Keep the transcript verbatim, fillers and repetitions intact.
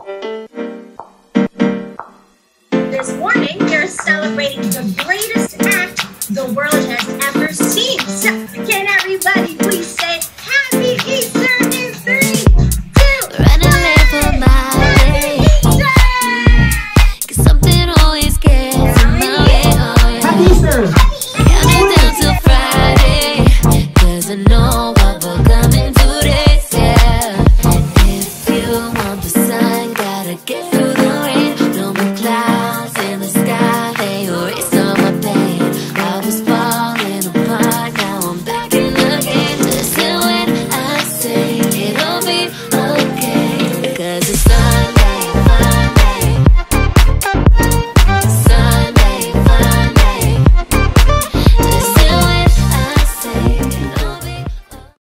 This morning, we're celebrating the greatest act the world has ever seen. So